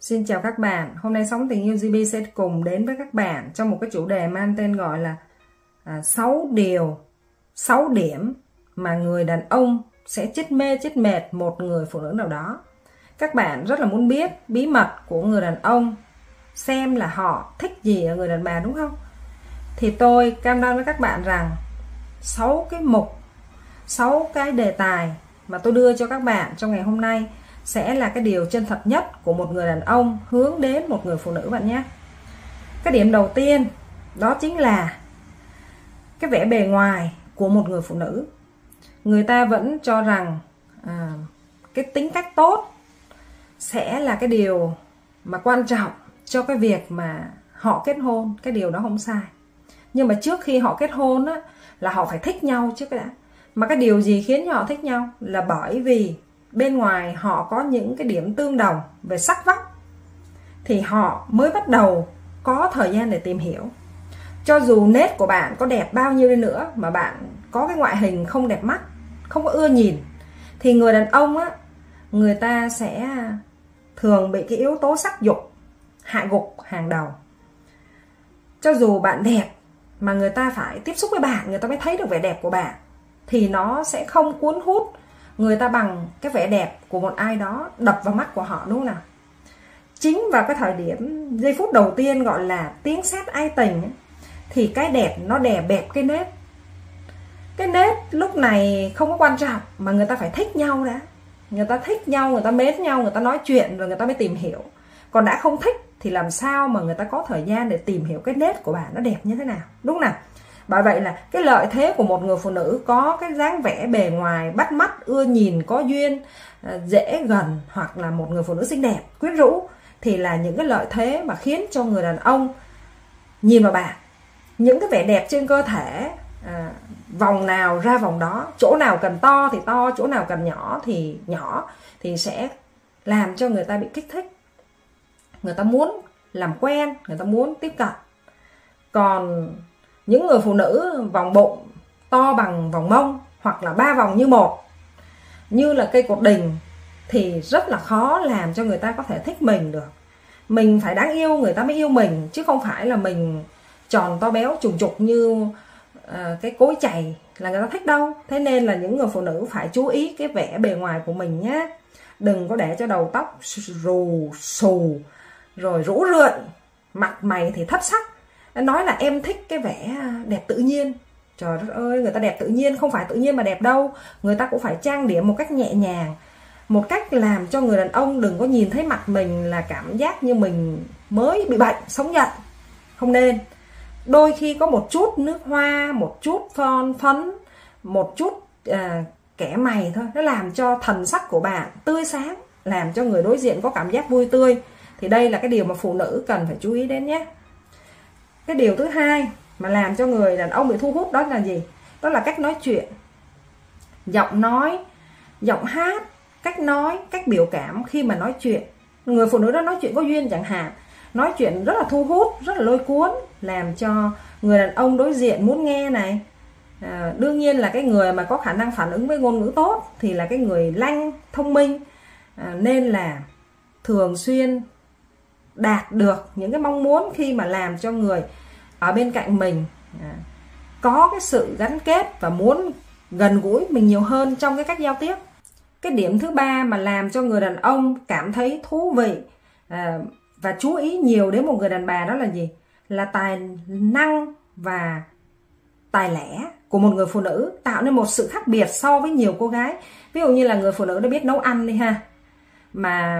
Xin chào các bạn, hôm nay Sống Tình Yêu GB sẽ cùng đến với các bạn trong một cái chủ đề mang tên gọi là 6 điểm mà người đàn ông sẽ chết mê chết mệt một người phụ nữ nào đó. Các bạn rất là muốn biết bí mật của người đàn ông, xem là họ thích gì ở người đàn bà, đúng không? Thì tôi cam đoan với các bạn rằng 6 cái đề tài mà tôi đưa cho các bạn trong ngày hôm nay sẽ là cái điều chân thật nhất của một người đàn ông hướng đến một người phụ nữ bạn nhé. Cái điểm đầu tiên đó chính là cái vẻ bề ngoài của một người phụ nữ. Người ta vẫn cho rằng cái tính cách tốt sẽ là cái điều mà quan trọng cho cái việc mà họ kết hôn. Cái điều đó không sai. Nhưng mà trước khi họ kết hôn á, là họ phải thích nhau trước đã. Mà cái điều gì khiến họ thích nhau là bởi vì bên ngoài họ có những cái điểm tương đồng về sắc vóc, thì họ mới bắt đầu có thời gian để tìm hiểu. Cho dù nét của bạn có đẹp bao nhiêu đi nữa mà bạn có cái ngoại hình không đẹp mắt, không có ưa nhìn, thì người đàn ông á, người ta sẽ thường bị cái yếu tố sắc dục hạ gục hàng đầu. Cho dù bạn đẹp mà người ta phải tiếp xúc với bạn, người ta mới thấy được vẻ đẹp của bạn, thì nó sẽ không cuốn hút người ta bằng cái vẻ đẹp của một ai đó đập vào mắt của họ, đúng không nào? Chính vào cái thời điểm giây phút đầu tiên gọi là tiếng sét ái tình ấy, thì cái đẹp nó đè bẹp cái nết. Cái nết lúc này không có quan trọng, mà người ta phải thích nhau đã. Người ta thích nhau, người ta mến nhau, người ta nói chuyện rồi người ta mới tìm hiểu. Còn đã không thích thì làm sao mà người ta có thời gian để tìm hiểu cái nết của bạn nó đẹp như thế nào, đúng không nào? Bởi vậy là cái lợi thế của một người phụ nữ có cái dáng vẻ bề ngoài bắt mắt, ưa nhìn, có duyên, dễ gần, hoặc là một người phụ nữ xinh đẹp, quyến rũ, thì là những cái lợi thế mà khiến cho người đàn ông nhìn vào bạn. Những cái vẻ đẹp trên cơ thể, vòng nào ra vòng đó, chỗ nào cần to thì to, chỗ nào cần nhỏ thì nhỏ, thì sẽ làm cho người ta bị kích thích. Người ta muốn làm quen, người ta muốn tiếp cận. Còn những người phụ nữ vòng bụng to bằng vòng mông, hoặc là 3 vòng như một, như là cây cột đình, thì rất là khó làm cho người ta có thể thích mình được. Mình phải đáng yêu người ta mới yêu mình, chứ không phải là mình tròn to béo trùng trục như cái cối chày là người ta thích đâu. Thế nên là những người phụ nữ phải chú ý cái vẻ bề ngoài của mình nhé. Đừng có để cho đầu tóc rù xù rồi rũ rượi, mặt mày thì thất sắc. Nói là em thích cái vẻ đẹp tự nhiên. Trời đất ơi, người ta đẹp tự nhiên không phải tự nhiên mà đẹp đâu. Người ta cũng phải trang điểm một cách nhẹ nhàng, một cách làm cho người đàn ông đừng có nhìn thấy mặt mình là cảm giác như mình mới bị bệnh, sống dậy. Không nên. Đôi khi có một chút nước hoa, một chút son phấn, một chút kẻ mày thôi, nó làm cho thần sắc của bạn tươi sáng, làm cho người đối diện có cảm giác vui tươi. Thì đây là cái điều mà phụ nữ cần phải chú ý đến nhé. Cái điều thứ hai mà làm cho người đàn ông bị thu hút đó là gì? Đó là cách nói chuyện, giọng nói, giọng hát, cách nói, cách biểu cảm khi mà nói chuyện. Người phụ nữ đó nói chuyện có duyên chẳng hạn, nói chuyện rất là thu hút, rất là lôi cuốn, làm cho người đàn ông đối diện muốn nghe này. Đương nhiên là cái người mà có khả năng phản ứng với ngôn ngữ tốt thì là cái người lanh, thông minh, nên là thường xuyên đạt được những cái mong muốn khi mà làm cho người ở bên cạnh mình có cái sự gắn kết và muốn gần gũi mình nhiều hơn trong cái cách giao tiếp. Cái điểm thứ ba mà làm cho người đàn ông cảm thấy thú vị và chú ý nhiều đến một người đàn bà đó là gì? Là tài năng và tài lẻ của một người phụ nữ tạo nên một sự khác biệt so với nhiều cô gái. Ví dụ như là người phụ nữ đã biết nấu ăn đi ha, mà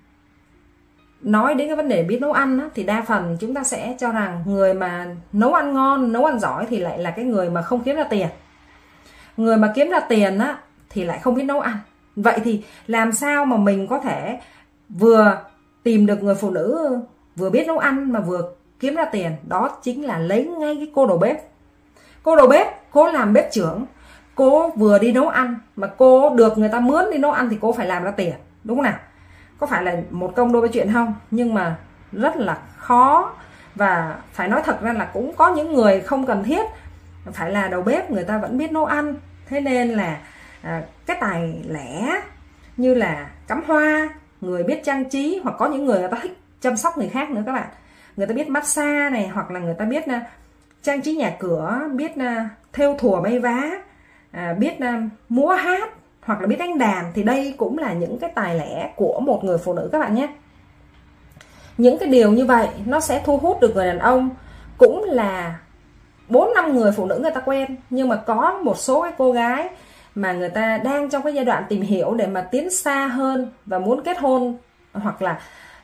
nói đến cái vấn đề biết nấu ăn á, thì đa phần chúng ta sẽ cho rằng người mà nấu ăn ngon, nấu ăn giỏi thì lại là cái người mà không kiếm ra tiền. Người mà kiếm ra tiền á, thì lại không biết nấu ăn. Vậy thì làm sao mà mình có thể vừa tìm được người phụ nữ vừa biết nấu ăn mà vừa kiếm ra tiền? Đó chính là lấy ngay cái cô đầu bếp. Cô đầu bếp, cô làm bếp trưởng, cô vừa đi nấu ăn mà cô được người ta mướn đi nấu ăn thì cô phải làm ra tiền, đúng không nào? Có phải là một công đôi chuyện không? Nhưng mà rất là khó. Và phải nói thật ra là cũng có những người không cần thiết phải là đầu bếp, người ta vẫn biết nấu ăn. Thế nên là cái tài lẻ như là cắm hoa, người biết trang trí, hoặc có những người ta thích chăm sóc người khác nữa các bạn. Người ta biết massage này, hoặc là người ta biết trang trí nhà cửa, biết thêu thùa may vá, biết múa hát, hoặc là biết đánh đàn. Thì đây cũng là những cái tài lẻ của một người phụ nữ các bạn nhé. Những cái điều như vậy nó sẽ thu hút được người đàn ông. Cũng là 4-5 người phụ nữ người ta quen, nhưng mà có một số cái cô gái mà người ta đang trong cái giai đoạn tìm hiểu để mà tiến xa hơn và muốn kết hôn, hoặc là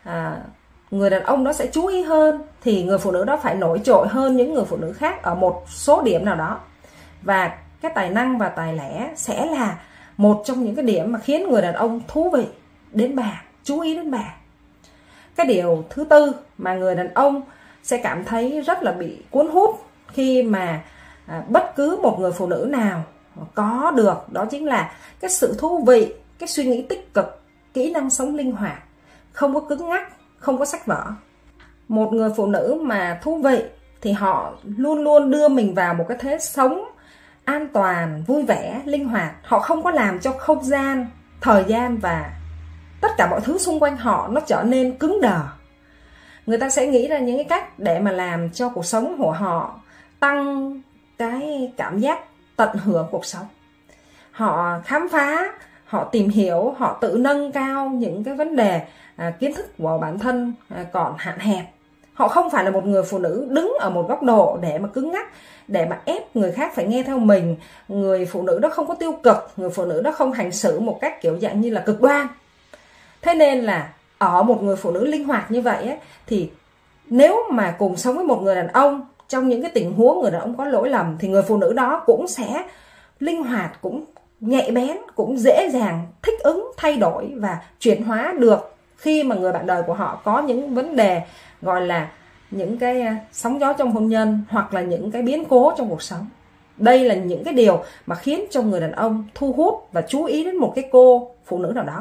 người đàn ông đó sẽ chú ý hơn, thì người phụ nữ đó phải nổi trội hơn những người phụ nữ khác ở một số điểm nào đó. Và cái tài năng và tài lẻ sẽ là một trong những cái điểm mà khiến người đàn ông thú vị đến bà, chú ý đến bà. Cái điều thứ tư mà người đàn ông sẽ cảm thấy rất là bị cuốn hút khi mà bất cứ một người phụ nữ nào có được, đó chính là cái sự thú vị, cái suy nghĩ tích cực, kỹ năng sống linh hoạt, không có cứng ngắc, không có sách vở. Một người phụ nữ mà thú vị thì họ luôn luôn đưa mình vào một cái thế sống an toàn, vui vẻ, linh hoạt. Họ không có làm cho không gian, thời gian và tất cả mọi thứ xung quanh họ nó trở nên cứng đờ. Người ta sẽ nghĩ ra những cái cách để mà làm cho cuộc sống của họ tăng cái cảm giác tận hưởng cuộc sống. Họ khám phá, họ tìm hiểu, họ tự nâng cao những cái vấn đề kiến thức của bản thân còn hạn hẹp. Họ không phải là một người phụ nữ đứng ở một góc độ để mà cứng ngắc, để mà ép người khác phải nghe theo mình. Người phụ nữ đó không có tiêu cực, người phụ nữ đó không hành xử một cách kiểu dạng như là cực đoan. Thế nên là ở một người phụ nữ linh hoạt như vậy ấy, thì nếu mà cùng sống với một người đàn ông, trong những cái tình huống người đàn ông có lỗi lầm, thì người phụ nữ đó cũng sẽ linh hoạt, cũng nhạy bén, cũng dễ dàng thích ứng, thay đổi và chuyển hóa được khi mà người bạn đời của họ có những vấn đề gọi là những cái sóng gió trong hôn nhân, hoặc là những cái biến cố trong cuộc sống. Đây là những cái điều mà khiến cho người đàn ông thu hút và chú ý đến một cái cô phụ nữ nào đó.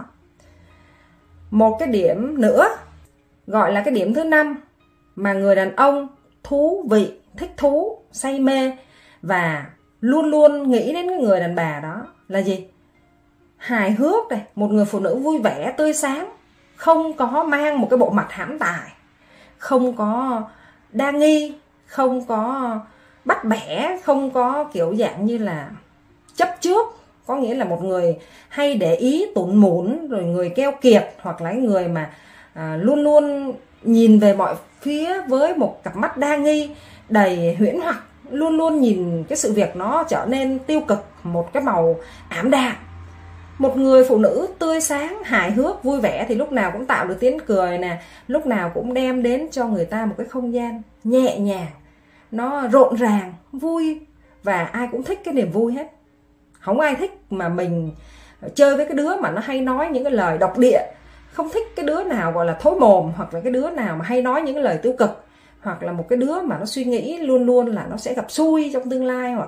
Một cái điểm nữa, gọi là cái điểm thứ 5 mà người đàn ông thú vị, thích thú, say mê và luôn luôn nghĩ đến cái người đàn bà đó là gì? Hài hước này, một người phụ nữ vui vẻ, tươi sáng, không có mang một cái bộ mặt hãm tài, không có đa nghi, không có bắt bẻ, không có kiểu dạng như là chấp trước. Có nghĩa là một người hay để ý tủn mủn, rồi người keo kiệt, hoặc là người mà luôn luôn nhìn về mọi phía với một cặp mắt đa nghi, đầy huyễn hoặc, luôn luôn nhìn cái sự việc nó trở nên tiêu cực, một cái màu ảm đạm. Một người phụ nữ tươi sáng, hài hước, vui vẻ thì lúc nào cũng tạo được tiếng cười nè, lúc nào cũng đem đến cho người ta một cái không gian nhẹ nhàng, nó rộn ràng, vui, và ai cũng thích cái niềm vui hết. Không ai thích mà mình chơi với cái đứa mà nó hay nói những cái lời độc địa, không thích cái đứa nào gọi là thối mồm, hoặc là cái đứa nào mà hay nói những cái lời tiêu cực, hoặc là một cái đứa mà nó suy nghĩ luôn luôn là nó sẽ gặp xui trong tương lai, hoặc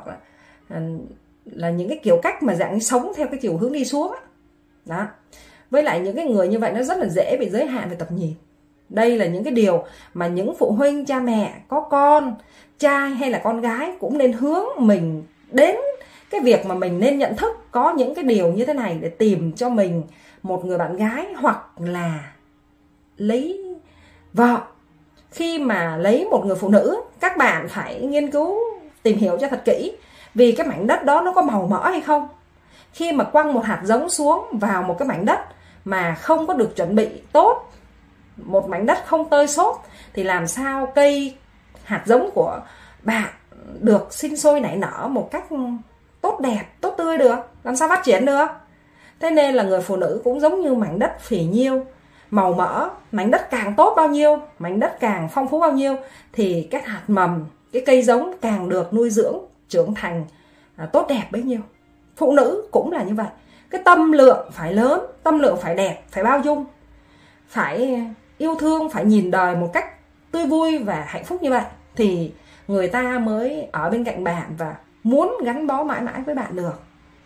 là những cái kiểu cách mà dạng sống theo cái chiều hướng đi xuống đó. Với lại những cái người như vậy nó rất là dễ bị giới hạn về tầm nhìn. Đây là những cái điều mà những phụ huynh, cha mẹ có con trai hay là con gái cũng nên hướng mình đến cái việc mà mình nên nhận thức có những cái điều như thế này để tìm cho mình một người bạn gái, hoặc là lấy vợ. Khi mà lấy một người phụ nữ, các bạn phải nghiên cứu tìm hiểu cho thật kỹ, vì cái mảnh đất đó nó có màu mỡ hay không. Khi mà quăng một hạt giống xuống vào một cái mảnh đất mà không có được chuẩn bị tốt, một mảnh đất không tơi xốp, thì làm sao cây hạt giống của bạn được sinh sôi nảy nở một cách tốt đẹp, tốt tươi được, làm sao phát triển được. Thế nên là người phụ nữ cũng giống như mảnh đất phì nhiêu, màu mỡ. Mảnh đất càng tốt bao nhiêu, mảnh đất càng phong phú bao nhiêu, thì cái hạt mầm, cái cây giống càng được nuôi dưỡng, trưởng thành tốt đẹp bấy nhiêu. Phụ nữ cũng là như vậy. Cái tâm lượng phải lớn, tâm lượng phải đẹp, phải bao dung, phải yêu thương, phải nhìn đời một cách tươi vui và hạnh phúc như vậy, thì người ta mới ở bên cạnh bạn và muốn gắn bó mãi mãi với bạn được.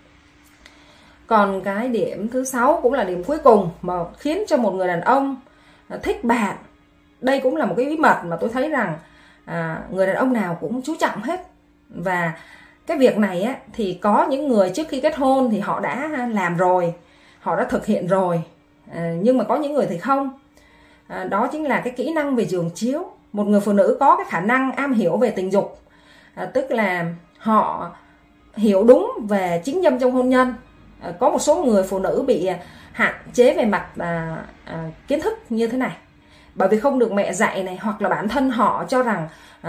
Còn cái điểm thứ 6 cũng là điểm cuối cùng mà khiến cho một người đàn ông thích bạn. Đây cũng là một cái bí mật mà tôi thấy rằng người đàn ông nào cũng chú trọng hết. Và cái việc này á, thì có những người trước khi kết hôn thì họ đã làm rồi, họ đã thực hiện rồi, nhưng mà có những người thì không. Đó chính là cái kỹ năng về giường chiếu. Một người phụ nữ có cái khả năng am hiểu về tình dục, tức là họ hiểu đúng về chính dâm trong hôn nhân. Có một số người phụ nữ bị hạn chế về mặt kiến thức như thế này, bởi vì không được mẹ dạy này, hoặc là bản thân họ cho rằng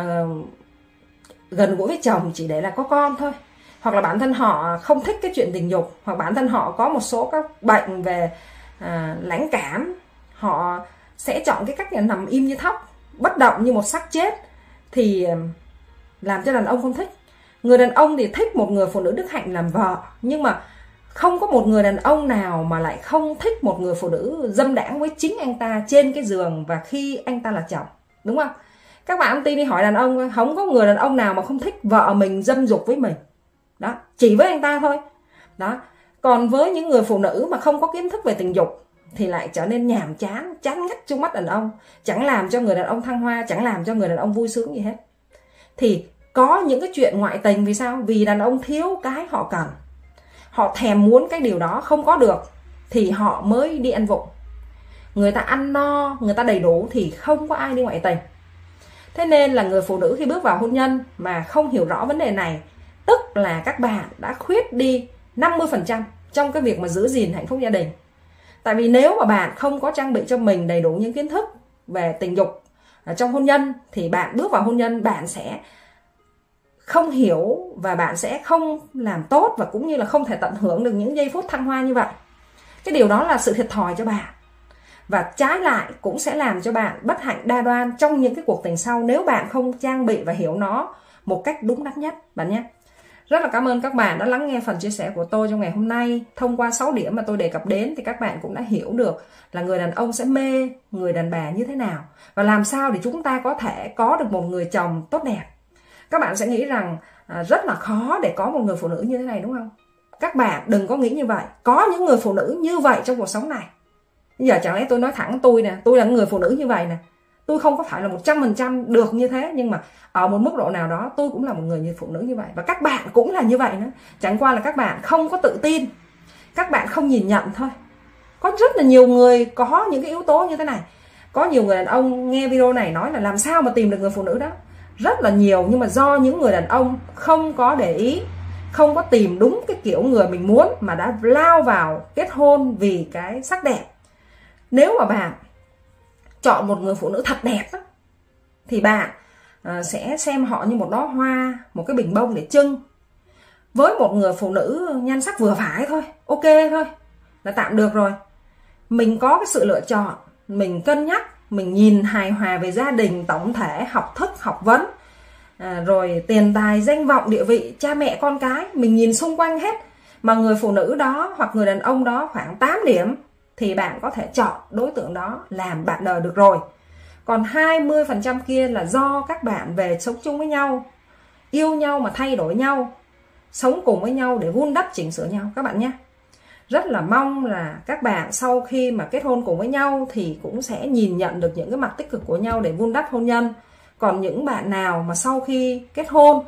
gần gũi với chồng chỉ để là có con thôi, hoặc là bản thân họ không thích cái chuyện tình dục, hoặc bản thân họ có một số các bệnh về lãnh cảm, họ sẽ chọn cái cách là nằm im như thóc, bất động như một xác chết, thì làm cho đàn ông không thích. Người đàn ông thì thích một người phụ nữ đức hạnh làm vợ, nhưng mà không có một người đàn ông nào mà lại không thích một người phụ nữ dâm đãng với chính anh ta trên cái giường và khi anh ta là chồng, đúng không? Các bạn tin đi hỏi đàn ông, không có người đàn ông nào mà không thích vợ mình dâm dục với mình. Đó, chỉ với anh ta thôi. Đó. Còn với những người phụ nữ mà không có kiến thức về tình dục thì lại trở nên nhàm chán, chán ngắt trong mắt đàn ông, chẳng làm cho người đàn ông thăng hoa, chẳng làm cho người đàn ông vui sướng gì hết. Thì có những cái chuyện ngoại tình, vì sao? Vì đàn ông thiếu cái họ cần, họ thèm muốn cái điều đó không có được thì họ mới đi ăn vụng. Người ta ăn no, người ta đầy đủ thì không có ai đi ngoại tình. Thế nên là người phụ nữ khi bước vào hôn nhân mà không hiểu rõ vấn đề này, tức là các bạn đã khuyết đi 50% trong cái việc mà giữ gìn hạnh phúc gia đình. Tại vì nếu mà bạn không có trang bị cho mình đầy đủ những kiến thức về tình dục trong hôn nhân, thì bạn bước vào hôn nhân bạn sẽ không hiểu và bạn sẽ không làm tốt, và cũng như là không thể tận hưởng được những giây phút thăng hoa như vậy. Cái điều đó là sự thiệt thòi cho bạn, và trái lại cũng sẽ làm cho bạn bất hạnh đa đoan trong những cái cuộc tình sau, nếu bạn không trang bị và hiểu nó một cách đúng đắn nhất bạn nhé. Rất là cảm ơn các bạn đã lắng nghe phần chia sẻ của tôi trong ngày hôm nay. Thông qua 6 điểm mà tôi đề cập đến thì các bạn cũng đã hiểu được là người đàn ông sẽ mê người đàn bà như thế nào, và làm sao để chúng ta có thể có được một người chồng tốt đẹp. Các bạn sẽ nghĩ rằng rất là khó để có một người phụ nữ như thế này, đúng không? Các bạn đừng có nghĩ như vậy. Có những người phụ nữ như vậy trong cuộc sống này. Bây giờ chẳng lẽ tôi nói thẳng tôi nè, tôi là người phụ nữ như vậy nè. Tôi không có phải là 100% được như thế, nhưng mà ở một mức độ nào đó tôi cũng là một người như phụ nữ như vậy. Và các bạn cũng là như vậy nữa. Chẳng qua là các bạn không có tự tin, các bạn không nhìn nhận thôi. Có rất là nhiều người có những cái yếu tố như thế này. Có nhiều người đàn ông nghe video này nói là làm sao mà tìm được người phụ nữ đó. Rất là nhiều, nhưng mà do những người đàn ông không có để ý, không có tìm đúng cái kiểu người mình muốn, mà đã lao vào kết hôn vì cái sắc đẹp. Nếu mà bạn chọn một người phụ nữ thật đẹp đó, thì bạn sẽ xem họ như một đóa hoa, một cái bình bông để trưng. Với một người phụ nữ nhan sắc vừa phải thôi, ok thôi, là tạm được rồi. Mình có cái sự lựa chọn, mình cân nhắc, mình nhìn hài hòa về gia đình, tổng thể, học thức, học vấn, rồi tiền tài, danh vọng, địa vị, cha mẹ, con cái, mình nhìn xung quanh hết. Mà người phụ nữ đó hoặc người đàn ông đó khoảng 8 điểm thì bạn có thể chọn đối tượng đó làm bạn đời được rồi. Còn 20% kia là do các bạn về sống chung với nhau, yêu nhau mà thay đổi nhau, sống cùng với nhau để vun đắp chỉnh sửa nhau các bạn nhé. Rất là mong là các bạn sau khi mà kết hôn cùng với nhau thì cũng sẽ nhìn nhận được những cái mặt tích cực của nhau để vun đắp hôn nhân. Còn những bạn nào mà sau khi kết hôn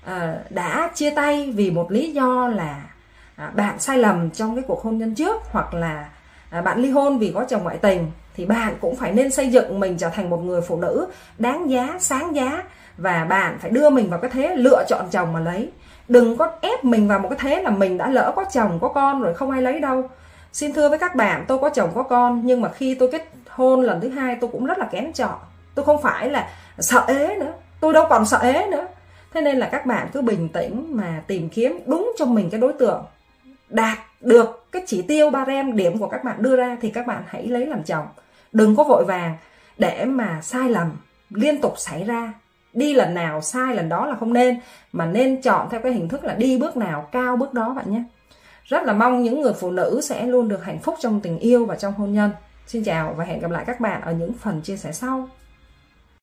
đã chia tay vì một lý do là bạn sai lầm trong cái cuộc hôn nhân trước, hoặc là bạn ly hôn vì có chồng ngoại tình, thì bạn cũng phải nên xây dựng mình trở thành một người phụ nữ đáng giá, sáng giá, và bạn phải đưa mình vào cái thế lựa chọn chồng mà lấy. Đừng có ép mình vào một cái thế là mình đã lỡ có chồng có con rồi không ai lấy đâu. Xin thưa với các bạn, tôi có chồng có con, nhưng mà khi tôi kết hôn lần thứ hai tôi cũng rất là kén chọn. Tôi không phải là sợ ế nữa, tôi đâu còn sợ ế nữa. Thế nên là các bạn cứ bình tĩnh mà tìm kiếm đúng cho mình cái đối tượng, đạt được cái chỉ tiêu barem điểm của các bạn đưa ra thì các bạn hãy lấy làm chồng. Đừng có vội vàng để mà sai lầm liên tục xảy ra. Đi lần nào sai lần đó là không nên, mà nên chọn theo cái hình thức là đi bước nào cao bước đó bạn nhé. Rất là mong những người phụ nữ sẽ luôn được hạnh phúc trong tình yêu và trong hôn nhân. Xin chào và hẹn gặp lại các bạn ở những phần chia sẻ sau.